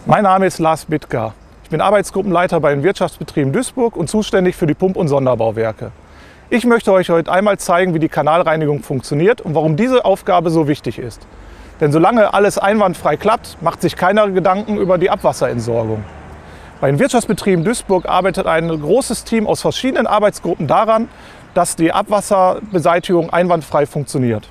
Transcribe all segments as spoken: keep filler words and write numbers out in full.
Mein Name ist Lars Bittger. Ich bin Arbeitsgruppenleiter bei den Wirtschaftsbetrieben Duisburg und zuständig für die Pump- und Sonderbauwerke. Ich möchte euch heute einmal zeigen, wie die Kanalreinigung funktioniert und warum diese Aufgabe so wichtig ist. Denn solange alles einwandfrei klappt, macht sich keiner Gedanken über die Abwasserentsorgung. Bei den Wirtschaftsbetrieben Duisburg arbeitet ein großes Team aus verschiedenen Arbeitsgruppen daran, dass die Abwasserbeseitigung einwandfrei funktioniert.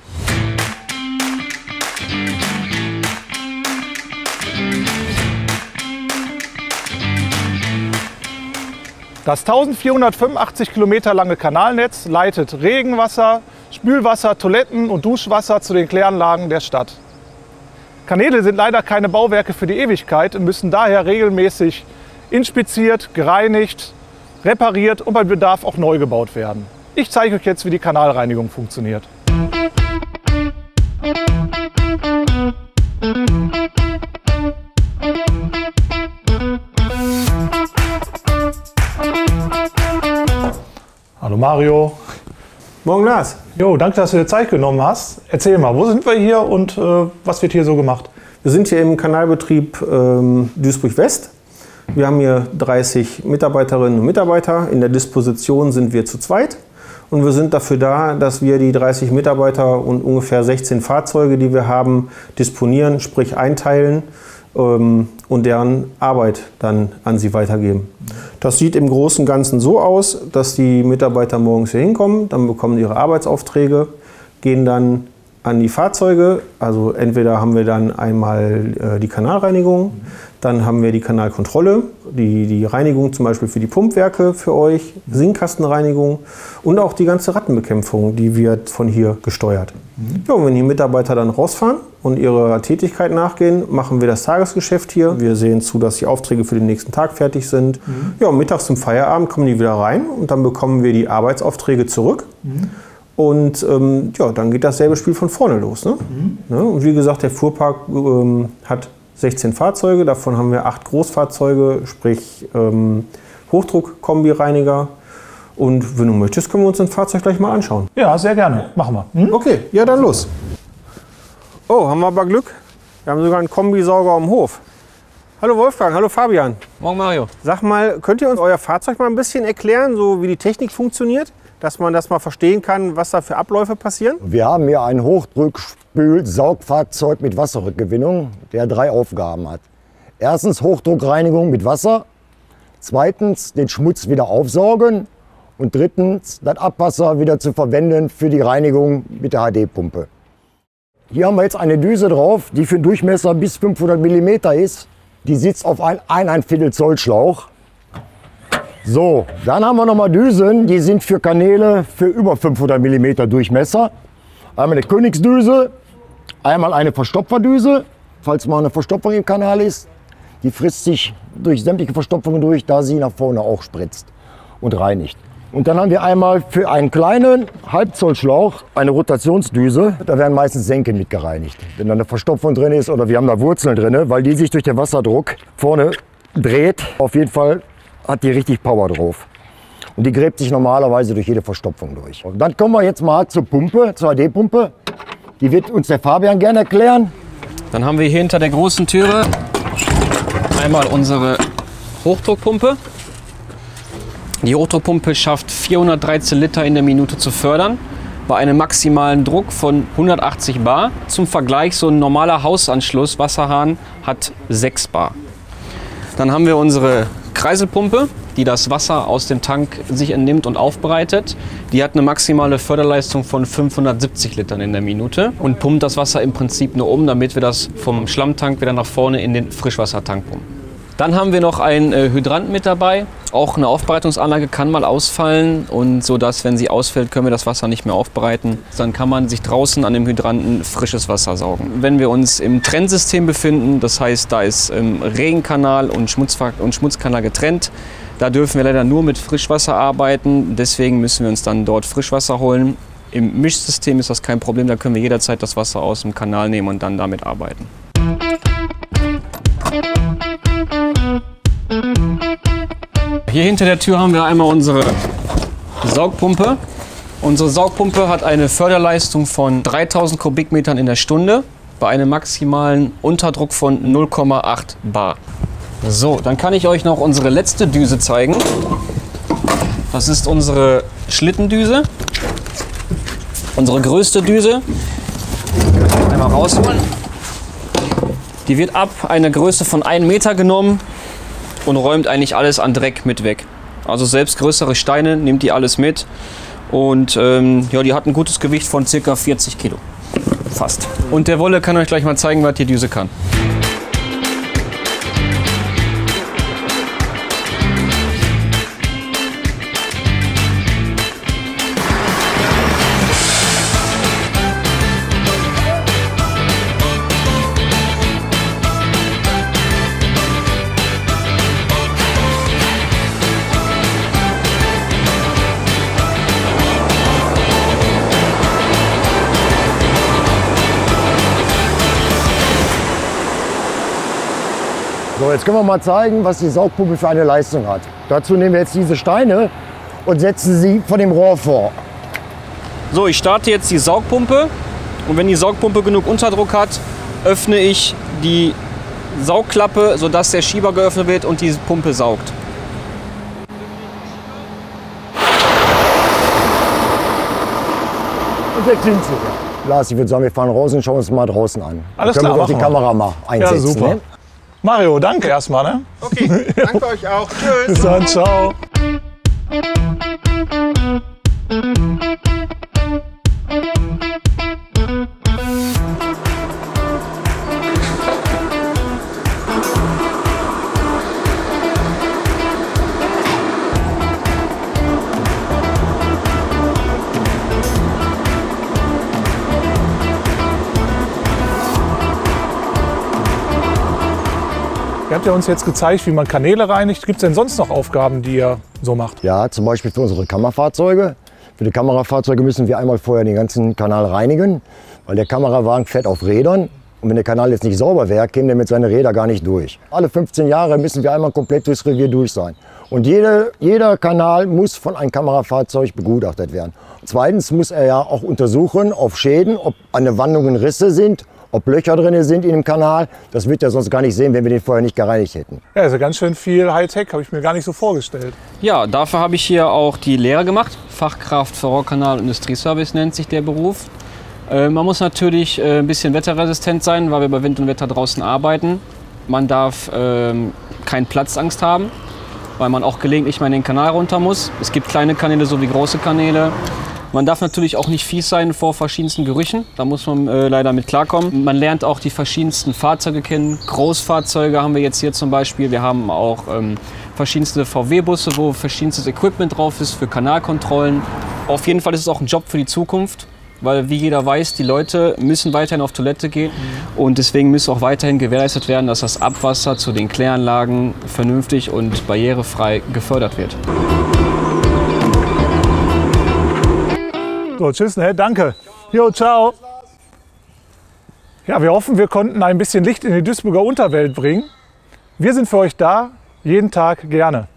Das eintausendvierhundertfünfundachtzig Kilometer lange Kanalnetz leitet Regenwasser, Spülwasser, Toiletten und Duschwasser zu den Kläranlagen der Stadt. Kanäle sind leider keine Bauwerke für die Ewigkeit und müssen daher regelmäßig inspiziert, gereinigt, repariert und bei Bedarf auch neu gebaut werden. Ich zeige euch jetzt, wie die Kanalreinigung funktioniert. Hallo Mario. Morgen Lars. Jo, danke, dass du dir Zeit genommen hast. Erzähl mal, wo sind wir hier und äh, was wird hier so gemacht? Wir sind hier im Kanalbetrieb ähm, Duisburg-West. Wir haben hier dreißig Mitarbeiterinnen und Mitarbeiter. In der Disposition sind wir zu zweit. Und wir sind dafür da, dass wir die dreißig Mitarbeiter und ungefähr sechzehn Fahrzeuge, die wir haben, disponieren, sprich einteilen ähm, und deren Arbeit dann an sie weitergeben. Das sieht im Großen und Ganzen so aus, dass die Mitarbeiter morgens hier hinkommen, dann bekommen ihre Arbeitsaufträge, gehen dann an die Fahrzeuge. Also entweder haben wir dann einmal äh, die Kanalreinigung, dann haben wir die Kanalkontrolle, die, die Reinigung zum Beispiel für die Pumpwerke für euch, Sinkkastenreinigung und auch die ganze Rattenbekämpfung, die wird von hier gesteuert. Mhm. Ja, und wenn die Mitarbeiter dann rausfahren und ihrer Tätigkeit nachgehen, machen wir das Tagesgeschäft hier. Wir sehen zu, dass die Aufträge für den nächsten Tag fertig sind. Mhm. Ja, und mittags zum Feierabend kommen die wieder rein und dann bekommen wir die Arbeitsaufträge zurück. Mhm. Und ähm, ja, dann geht dasselbe Spiel von vorne los. Ne? Mhm. Ja, und wie gesagt, der Fuhrpark ähm, hat sechzehn Fahrzeuge, davon haben wir acht Großfahrzeuge, sprich ähm, Hochdruck-Kombireiniger. Und wenn du möchtest, können wir uns ein Fahrzeug gleich mal anschauen. Ja, sehr gerne. Machen wir. Hm? Okay, ja dann los. Oh, haben wir aber Glück. Wir haben sogar einen Kombisauger am Hof. Hallo Wolfgang, hallo Fabian. Morgen Mario. Sag mal, könnt ihr uns euer Fahrzeug mal ein bisschen erklären, so wie die Technik funktioniert? Dass man das mal verstehen kann, was da für Abläufe passieren? Wir haben hier ein Hochdruckspül-Saugfahrzeug mit Wasserrückgewinnung, der drei Aufgaben hat. Erstens Hochdruckreinigung mit Wasser, zweitens den Schmutz wieder aufsaugen und drittens das Abwasser wieder zu verwenden für die Reinigung mit der H D-Pumpe. Hier haben wir jetzt eine Düse drauf, die für einen Durchmesser bis fünfhundert Millimeter ist. Die sitzt auf einem ein Viertel Zoll Schlauch. So, dann haben wir noch mal Düsen, die sind für Kanäle für über fünfhundert Millimeter Durchmesser. Einmal eine Königsdüse, einmal eine Verstopferdüse, falls mal eine Verstopfung im Kanal ist. Die frisst sich durch sämtliche Verstopfungen durch, da sie nach vorne auch spritzt und reinigt. Und dann haben wir einmal für einen kleinen Halbzollschlauch eine Rotationsdüse. Da werden meistens Senken mit gereinigt. Wenn da eine Verstopfung drin ist oder wir haben da Wurzeln drin, weil die sich durch den Wasserdruck vorne dreht. Auf jeden Fall hat die richtig Power drauf. Und die gräbt sich normalerweise durch jede Verstopfung durch. Und dann kommen wir jetzt mal zur Pumpe, zur H D-Pumpe. Die wird uns der Fabian gerne erklären. Dann haben wir hier hinter der großen Türe einmal unsere Hochdruckpumpe. Die Hochdruckpumpe schafft vierhundertdreizehn Liter in der Minute zu fördern, bei einem maximalen Druck von hundertachtzig Bar. Zum Vergleich, so ein normaler Hausanschluss, Wasserhahn, hat sechs Bar. Dann haben wir unsere Kreiselpumpe, die das Wasser aus dem Tank sich entnimmt und aufbereitet. Die hat eine maximale Förderleistung von fünfhundertsiebzig Litern in der Minute und pumpt das Wasser im Prinzip nur um, damit wir das vom Schlammtank wieder nach vorne in den Frischwassertank pumpen. Dann haben wir noch einen äh, Hydrant mit dabei. Auch eine Aufbereitungsanlage kann mal ausfallen und so, dass, wenn sie ausfällt, können wir das Wasser nicht mehr aufbereiten. Dann kann man sich draußen an dem Hydranten frisches Wasser saugen. Wenn wir uns im Trennsystem befinden, das heißt, da ist ähm, Regenkanal und, Schmutz und Schmutzkanal getrennt, da dürfen wir leider nur mit Frischwasser arbeiten. Deswegen müssen wir uns dann dort Frischwasser holen. Im Mischsystem ist das kein Problem, da können wir jederzeit das Wasser aus dem Kanal nehmen und dann damit arbeiten. Hier hinter der Tür haben wir einmal unsere Saugpumpe. Unsere Saugpumpe hat eine Förderleistung von dreitausend Kubikmetern in der Stunde. bei einem maximalen Unterdruck von null Komma acht bar. So, dann kann ich euch noch unsere letzte Düse zeigen. Das ist unsere Schlittendüse. Unsere größte Düse. Einmal rausholen. Die wird ab einer Größe von einem Meter genommen und räumt eigentlich alles an Dreck mit weg. Also selbst größere Steine nimmt die alles mit. Und ähm, ja, die hat ein gutes Gewicht von ca. vierzig Kilo. Fast. Und der Wolle kann euch gleich mal zeigen, was die Düse kann. So, jetzt können wir mal zeigen, was die Saugpumpe für eine Leistung hat. Dazu nehmen wir jetzt diese Steine und setzen sie von dem Rohr vor. So, ich starte jetzt die Saugpumpe und wenn die Saugpumpe genug Unterdruck hat, öffne ich die Saugklappe, sodass der Schieber geöffnet wird und die Pumpe saugt. Und der klingt sogar. Lars, ich würde sagen, wir fahren raus und schauen uns mal draußen an. Alles Dann können klar, wir doch die machen wir. Kamera mal einsetzen. Ja, super. Ne? Mario, danke erstmal. Ne? Okay, danke euch auch. Tschüss. Bis dann, ciao. Ihr habt ja uns jetzt gezeigt, wie man Kanäle reinigt. Gibt es denn sonst noch Aufgaben, die ihr so macht? Ja, zum Beispiel für unsere Kammerfahrzeuge. Für die Kammerfahrzeuge müssen wir einmal vorher den ganzen Kanal reinigen, weil der Kamerawagen fährt auf Rädern. Und wenn der Kanal jetzt nicht sauber wäre, käme der mit seinen Rädern gar nicht durch. Alle fünfzehn Jahre müssen wir einmal komplett durchs Revier durch sein. Und jede, jeder Kanal muss von einem Kamerafahrzeug begutachtet werden. Zweitens muss er ja auch untersuchen auf Schäden, ob an den Wandungen Risse sind, ob Löcher drin sind in dem Kanal. Das wird er sonst gar nicht sehen, wenn wir den vorher nicht gereinigt hätten. Ja, ist ja ganz schön viel Hightech, habe ich mir gar nicht so vorgestellt. Ja, dafür habe ich hier auch die Lehre gemacht. Fachkraft für Rohrkanal- und Industrieservice nennt sich der Beruf. Äh, man muss natürlich äh, ein bisschen wetterresistent sein, weil wir bei Wind und Wetter draußen arbeiten. Man darf ähm, keine Platzangst haben, weil man auch gelegentlich mal in den Kanal runter muss. Es gibt kleine Kanäle sowie große Kanäle. Man darf natürlich auch nicht fies sein vor verschiedensten Gerüchen. Da muss man äh, leider mit klarkommen. Man lernt auch die verschiedensten Fahrzeuge kennen. Großfahrzeuge haben wir jetzt hier zum Beispiel. Wir haben auch ähm, verschiedenste V W-Busse, wo verschiedenstes Equipment drauf ist für Kanalkontrollen. Auf jeden Fall ist es auch ein Job für die Zukunft. Weil, wie jeder weiß, die Leute müssen weiterhin auf Toilette gehen. Und deswegen muss auch weiterhin gewährleistet werden, dass das Abwasser zu den Kläranlagen vernünftig und barrierefrei gefördert wird. So, tschüss, ne? Danke. Jo, ciao. Ja, wir hoffen, wir konnten ein bisschen Licht in die Duisburger Unterwelt bringen. Wir sind für euch da, jeden Tag gerne.